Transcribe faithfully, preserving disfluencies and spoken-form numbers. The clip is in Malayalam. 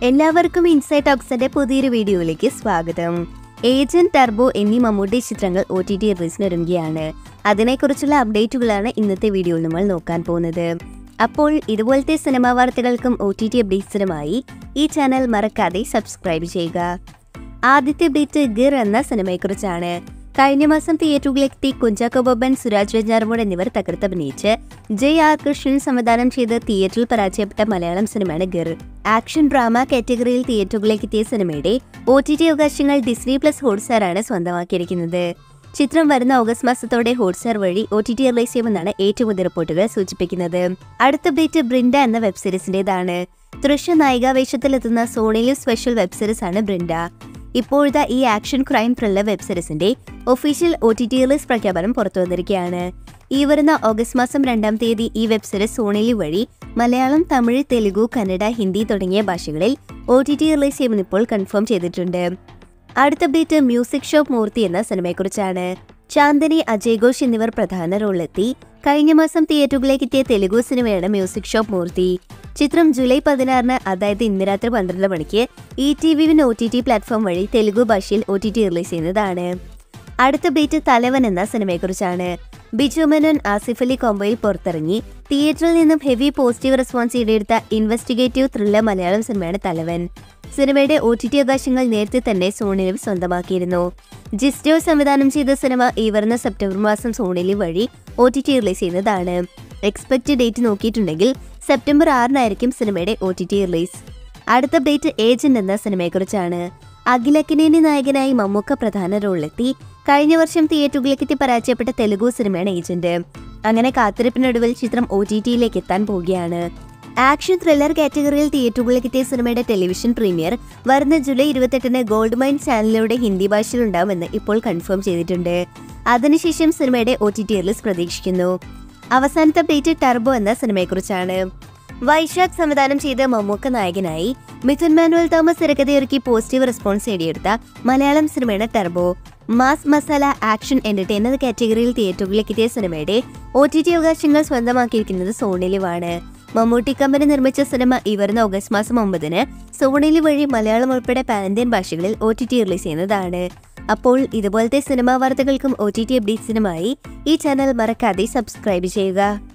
എല്ലാവർക്കും ഇൻസൈറ്റ് ടോക്സിന്റെ പുതിയൊരു വീഡിയോയിലേക്ക് സ്വാഗതം. ഏജന്റ്, ടർബോ എന്നീ മമ്മൂട്ടി ചിത്രങ്ങൾ ഒ ടി ടി റിലീസിന് ഒരുങ്ങുകയാണ്. അതിനെക്കുറിച്ചുള്ള അപ്ഡേറ്റുകളാണ് ഇന്നത്തെ വീഡിയോയിൽ നമ്മൾ നോക്കാൻ പോകുന്നത്. അപ്പോൾ ഇതുപോലത്തെ സിനിമാ വാർത്തകൾക്കും ഒ ടി ടി അപ്ഡേറ്റ്സിനുമായി ഈ ചാനൽ മറക്കാതെ സബ്സ്ക്രൈബ് ചെയ്യുക. ആദ്യത്തെ അപ്ഡേറ്റ് ഗിർ എന്ന സിനിമയെക്കുറിച്ചാണ്. കഴിഞ്ഞ മാസം തിയേറ്ററുകളിലെത്തി കുഞ്ചാക്കോ ബോബൻ, സുരാജ് വെഞ്ഞാറമൂട് എന്നിവർ തകർത്തഭിനയിച്ച് ജയ് ആർ കൃഷ്ണൻ സംവിധാനം ചെയ്ത് തിയേറ്ററിൽ പരാജയപ്പെട്ട മലയാളം സിനിമയാണ് ഗിർ. ആക്ഷൻ ഡ്രാമ കാറ്റഗറിയിൽ തിയേറ്ററുകളിലേക്ക് എത്തിയ സിനിമയുടെ ഒ ടി ടി അവകാശങ്ങൾ ഡിസ്നി പ്ലസ് ഹോട്ട്സ്റ്റാറാണ് സ്വന്തമാക്കിയിരിക്കുന്നത്. ചിത്രം വരുന്ന ഓഗസ്റ്റ് മാസത്തോടെ ഹോട്ട്സ്റ്റാർ വഴി ഒ ടി ടി റിലീസ് ചെയ്യുമെന്നാണ് ഏറ്റവും പുതിയ റിപ്പോർട്ടുകൾ സൂചിപ്പിക്കുന്നത്. അടുത്ത അപ്ഡേറ്റ് ബ്രിൻഡ എന്ന വെബ് സീരീസിന്റേതാണ്. തൃശ്ശ നായികാവേശത്തിലെത്തുന്ന സോണിയിലും സ്പെഷ്യൽ വെബ് സീരീസ് ആണ് ബ്രിൻഡ. ഇപ്പോഴത്തെ ഈ ആക്ഷൻ ക്രൈം ത്രില്ലർ വെബ് സീരീസിന്റെ official O T T release പ്രഖ്യാപനം പുറത്തു വന്നിരിക്കുകയാണ്. ഈ വരുന്ന ഓഗസ്റ്റ് മാസം രണ്ടാം തീയതി ഈ വെബ് സീരീസ് സോണിലി വഴി മലയാളം, തമിഴ്, തെലുഗു, കന്നഡ, ഹിന്ദി തുടങ്ങിയ ഭാഷകളിൽ ഒ ടി ടി റിലീസ് ചെയ്യുമെന്ന് ഇപ്പോൾ കൺഫേം ചെയ്തിട്ടുണ്ട്. അടുത്ത അപ്ഡേറ്റ് മ്യൂസിക് ഷോപ്പ് മൂർത്തി എന്ന സിനിമയെക്കുറിച്ചാണ്. ചാന്ദിനി, അജയ് ഘോഷ് എന്നിവർ പ്രധാന റോളിലെത്തി കഴിഞ്ഞ മാസം തിയേറ്ററുകളിലേക്ക് എത്തിയ തെലുഗു സിനിമയാണ് മ്യൂസിക് ഷോപ്പ് മൂർത്തി. ചിത്രം ജൂലൈ പതിനാറിന്, അതായത് ഇന്ന് രാത്രി പന്ത്രണ്ട് മണിക്ക് E T win O T T platform വഴി തെലുഗു ഭാഷയിൽ ഒ ടി ടി റിലീസ് ചെയ്യുന്നതാണ്. അടുത്ത അപ്ഡേറ്റ് തലവൻ എന്ന സിനിമയെക്കുറിച്ചാണ്. ബിജു മേനോൻ, ആസിഫ് അലി കോംബോയിൽ പുറത്തിറങ്ങി തിയേറ്ററിൽ നിന്നും ഹെവി പോസിറ്റീവ് റെസ്പോൺസ് ഈടെടുത്ത ഇൻവെസ്റ്റിഗേറ്റീവ് ത്രില്ലർ മലയാളം സിനിമയാണ് തലവൻ. സിനിമയുടെ ഒ ടി ടി അവകാശങ്ങൾ നേരത്തെ തന്നെ സോണിയിൽ സ്വന്തമാക്കിയിരുന്നു. ജിസ്ജോ സംവിധാനം ചെയ്ത സിനിമ ഈ വരുന്ന സെപ്റ്റംബർ മാസം സോണിലി വഴി ഒ ടി ടി റിലീസ് ചെയ്യുന്നതാണ്. എക്സ്പെക്ട് ഡേറ്റ് നോക്കിയിട്ടുണ്ടെങ്കിൽ സെപ്റ്റംബർ ആറിനായിരിക്കും സിനിമയുടെ ഒ ടി ടി റിലീസ്. അടുത്ത അപ്ഡേറ്റ് ഏജന്റ് എന്ന സിനിമയെക്കുറിച്ചാണ്. അഖിലക്കിനേനി നായകനായി മമ്മൂക്ക പ്രധാന റോളിലെത്തി കഴിഞ്ഞ വർഷം തിയേറ്ററുകളിലെത്തി പരാജയപ്പെട്ട തെലുഗു സിനിമയാണ് ഏജന്റ്. അങ്ങനെ കാത്തിരിപ്പിനൊടുവിൽ ചിത്രം ഒ ടി ടിയിലേക്ക് എത്താൻ പോവുകയാണ്. ആക്ഷൻ ത്രില്ലർ കാറ്റഗറിയിൽ തിയേറ്ററുകളിലേക്ക് എത്തിയ സിനിമയുടെ ടെലിവിഷൻ പ്രീമിയർ വരുന്ന ജൂലൈ ഇരുപത്തെട്ടിന് ഗോൾഡ് മൈൻ ചാനലിലൂടെ ഹിന്ദി ഭാഷയിൽ ഉണ്ടാവുമെന്ന് ഇപ്പോൾ കൺഫേം ചെയ്തിട്ടുണ്ട്. അതിനുശേഷം സിനിമയുടെ ഒ ടി ടി റിലീസ് പ്രതീക്ഷിക്കുന്നു. അവസാനത്തെ അപ്ഡേറ്റ് ടർബോ എന്ന സിനിമയെക്കുറിച്ചാണ്. വൈശാഖ് സംവിധാനം ചെയ്ത മമ്മൂക്ക നായകനായി മിഥുൻ മാനുവൽ തോമസ് തിരക്കഥയൊരുക്കി പോസിറ്റീവ് റെസ്പോൺസ് നേടിയെടുത്ത മലയാളം സിനിമയാണ് Turbo. Mass masala action entertainer കാറ്റഗറിയിൽ തിയേറ്ററുകളിലേക്ക് എത്തിയ സിനിമയുടെ ഒ ടി ടി അവകാശങ്ങൾ സ്വന്തമാക്കിയിരിക്കുന്നത് സോണിലിവാണ്. മമ്മൂട്ടി കമ്പനി നിർമ്മിച്ച സിനിമ ഈ വരുന്ന ഓഗസ്റ്റ് മാസം ഒമ്പതിന് സോണിലി വഴി മലയാളം ഉൾപ്പെടെ പാൻ ഇന്ത്യൻ ഭാഷകളിൽ ഒ ടി ടി റിലീസ് ചെയ്യുന്നതാണ്. അപ്പോൾ ഇതുപോലത്തെ സിനിമാ വാർത്തകൾക്കും ഒ ടി ടി അപ്ഡേറ്റ്സിനുമായി ഈ ചാനൽ മറക്കാതെ സബ്സ്ക്രൈബ് ചെയ്യുക.